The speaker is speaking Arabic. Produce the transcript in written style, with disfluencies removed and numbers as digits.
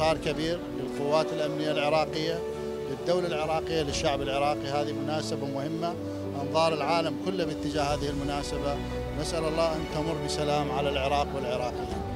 انتصار كبير للقوات الأمنية العراقية، للدولة العراقية، للشعب العراقي. هذه مناسبة مهمة، أنظار العالم كله باتجاه هذه المناسبة. نسأل الله أن تمر بسلام على العراق والعراقيين.